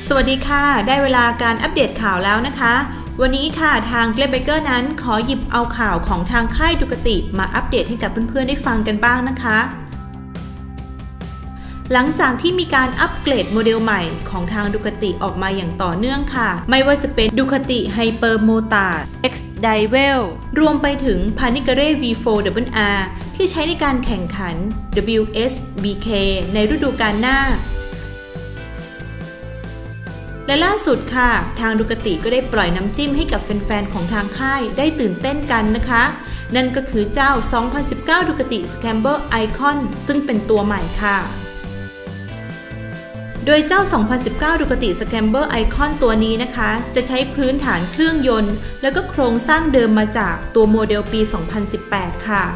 สวัสดีค่ะได้เวลาการอัปเดตข่าวแล้วนะคะวันนี้ค่ะทาง Glenbaker นั้นขอหยิบเอาข่าวของทางค่ายดูคาติมาอัปเดตให้กับเพื่อนๆได้ฟังกันบ้างนะคะหลังจากที่มีการอัปเกรดโมเดลใหม่ของทางดูคาติออกมาอย่างต่อเนื่องค่ะไม่ว่าจะเป็นดูคาติไฮเปอร์โมตาร์ X Divel รวมไปถึง Panigale V4RR ที่ใช้ในการแข่งขัน WSBK ในฤดูกาลหน้าและล่าสุดค่ะทางดูคาติก็ได้ปล่อยน้ำจิ้มให้กับแฟนๆของทางค่ายได้ตื่นเต้นกันนะคะนั่นก็คือเจ้า 2019 ดูคาติ Scrambler Icon ซึ่งเป็นตัวใหม่ค่ะโดยเจ้า 2019 ดูคาติ Scrambler Icon ตัวนี้นะคะจะใช้พื้นฐานเครื่องยนต์แล้วก็โครงสร้างเดิมมาจากตัวโมเดลปี 2018 ค่ะ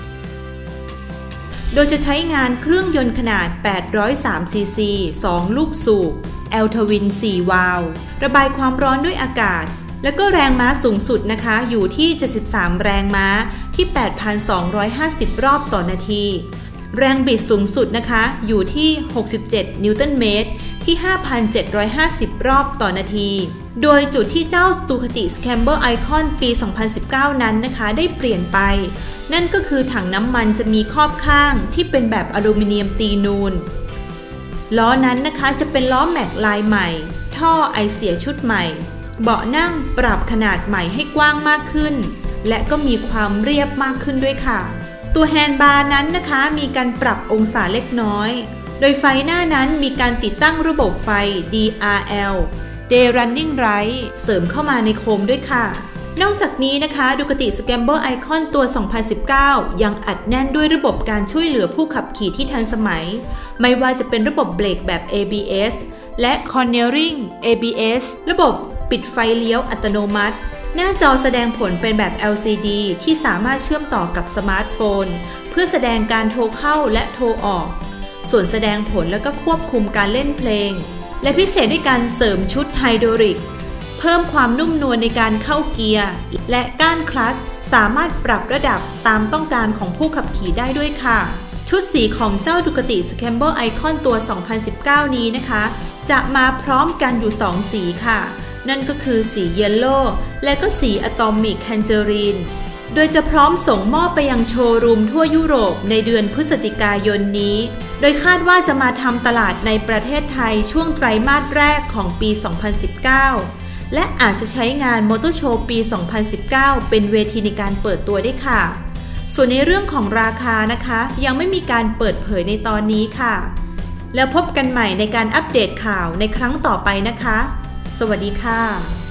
โดยจะใช้งานเครื่องยนต์ขนาด 803 ซีซี 2 ลูกสูบL Twin 4 วาล์วระบายความร้อนด้วยอากาศแล้วก็แรงม้าสูงสุดนะคะอยู่ที่73แรงม้าที่ 8,250 รอบต่อนาทีแรงบิดสูงสุดนะคะอยู่ที่67นิวตันเมตรที่ 5,750 รอบต่อนาทีโดยจุดที่เจ้าดูคาติ Scrambler Icon ปี 2019 นั้นนะคะได้เปลี่ยนไปนั่นก็คือถังน้ำมันจะมีครอบข้างที่เป็นแบบอลูมิเนียมตีนูนล้อนั้นนะคะจะเป็นล้อแม็กลายใหม่ท่อไอเสียชุดใหม่เบาะนั่งปรับขนาดใหม่ให้กว้างมากขึ้นและก็มีความเรียบมากขึ้นด้วยค่ะตัวแฮนด์บาร์นั้นนะคะมีการปรับองศาเล็กน้อยโดยไฟหน้านั้นมีการติดตั้งระบบไฟ DRL Day Running Light เสริมเข้ามาในโคมด้วยค่ะนอกจากนี้นะคะดูคาติ Scrambler Icon ตัว 2019 ยังอัดแน่นด้วยระบบการช่วยเหลือผู้ขับขี่ที่ทันสมัยไม่ว่าจะเป็นระบบเบรกแบบ ABS และ Cornering ABS ระบบปิดไฟเลี้ยวอัตโนมัติหน้าจอแสดงผลเป็นแบบ LCD ที่สามารถเชื่อมต่อกับสมาร์ทโฟนเพื่อแสดงการโทรเข้าและโทรออกส่วนแสดงผลแล้วก็ควบคุมการเล่นเพลงและพิเศษด้วยการเสริมชุดไฮดรอลิกเพิ่มความนุ่มนวลในการเข้าเกียร์และก้านคลัตช์สามารถปรับระดับตามต้องการของผู้ขับขี่ได้ด้วยค่ะชุดสีของเจ้าดูคาติ Scrambler Icon ตัว 2019 นี้นะคะจะมาพร้อมกันอยู่2สีค่ะนั่นก็คือสีเยลโล่และก็สีอะตอมิกแทนเจอรีนโดยจะพร้อมส่งมอบไปยังโชว์รูมทั่วยุโรปในเดือนพฤศจิกายนนี้โดยคาดว่าจะมาทำตลาดในประเทศไทยช่วงไตรมาสแรกของปี 2019 และอาจจะใช้งานมอเตอร์โชว์ปี 2019 เป็นเวทีในการเปิดตัวได้ค่ะส่วนในเรื่องของราคานะคะยังไม่มีการเปิดเผยในตอนนี้ค่ะแล้วพบกันใหม่ในการอัปเดตข่าวในครั้งต่อไปนะคะสวัสดีค่ะ